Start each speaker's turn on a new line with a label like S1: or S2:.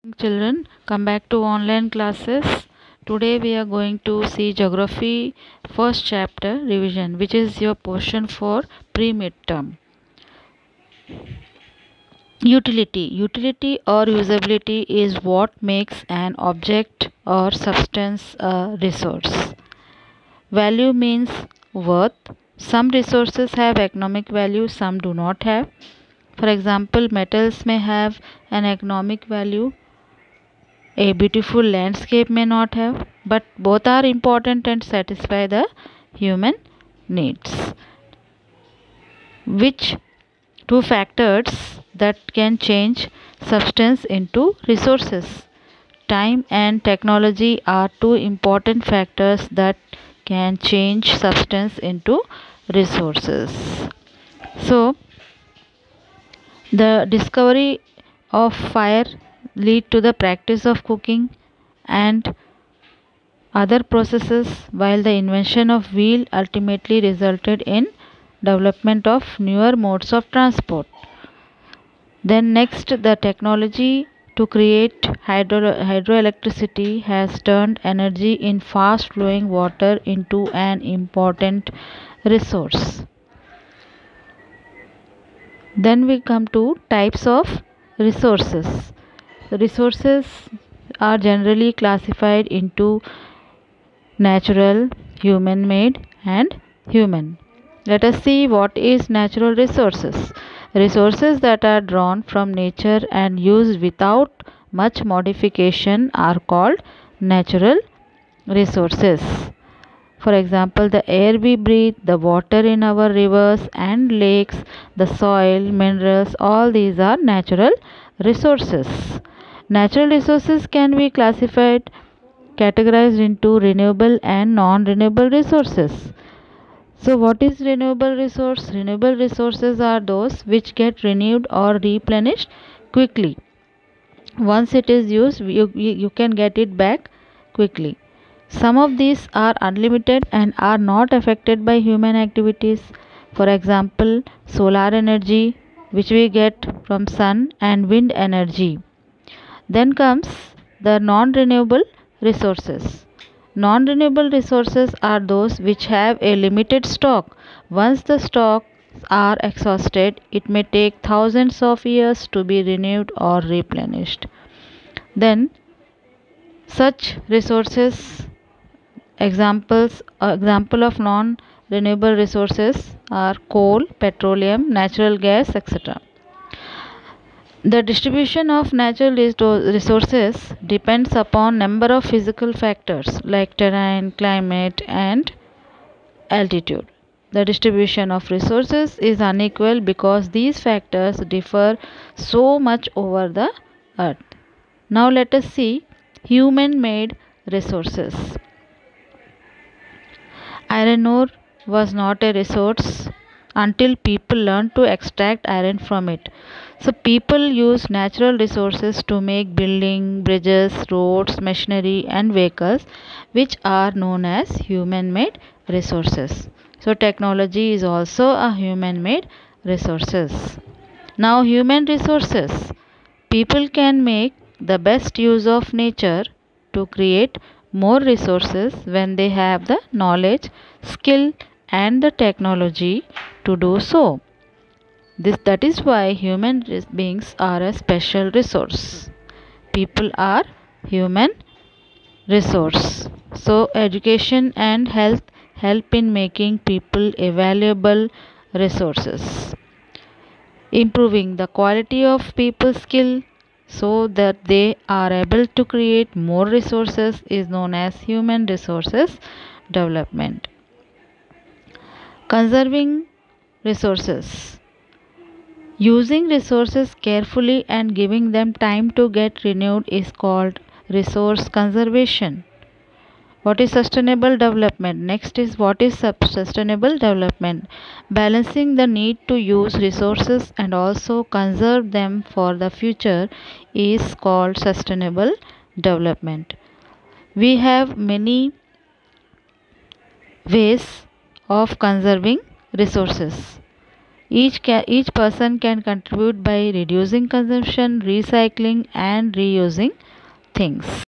S1: Children, come back to online classes. Today we are going to see geography first chapter revision, which is your portion for pre-midterm. Utility or usability is what makes an object or substance a resource. Value means worth. Some resources have economic value, some do not have. For example, metals may have an economic value, a beautiful landscape may not have, but both are important and satisfy the human needs. Which two factors that can change substance into resources? Time and technology are two important factors that can change substance into resources. So, the discovery of fire lead to the practice of cooking and other processes, while the invention of wheel ultimately resulted in development of newer modes of transport. Then next, the technology to create hydroelectricity has turned energy in fast flowing water into an important resource. Then we come to types of resources. The resources are generally classified into natural, human made and human. Let us see what is natural resources. Resources that are drawn from nature and used without much modification are called natural resources. For example, the air we breathe, the water in our rivers and lakes, the soil, minerals, all these are natural resources. Natural resources can be categorized into renewable and non-renewable resources. So what is renewable resource? Renewable resources are those which get renewed or replenished quickly. Once it is used, you can get it back quickly. Some of these are unlimited and are not affected by human activities. For example, solar energy, which we get from sun, and wind energy. Then comes the non-renewable resources. Non-renewable resources are those which have a limited stock. Once the stocks are exhausted, it may take thousands of years to be renewed or replenished. Then such resources example of non renewable resources are coal, petroleum, natural gas, etc. The distribution of natural resources depends upon number of physical factors like terrain, climate and altitude. The distribution of resources is unequal because these factors differ so much over the earth. Now let us see human made resources. Iron ore was not a resource until people learned to extract iron from it. So people use natural resources to make building, bridges, roads, machinery and vehicles, which are known as human made resources. So technology is also a human made resources. Now human resources. People can make the best use of nature to create more resources when they have the knowledge, skill and the technology to do so. That is why human beings are a special resource. People are human resource. So education and health help in making people a valuable resources. Improving the quality of people's skill so that they are able to create more resources is known as human resources development. Conserving resources. Using resources carefully and giving them time to get renewed is called resource conservation. What is sustainable development? Next is what is sustainable development? Balancing the need to use resources and also conserve them for the future is called sustainable development. We have many ways of conserving resources. Each person can contribute by reducing consumption, recycling, and reusing things.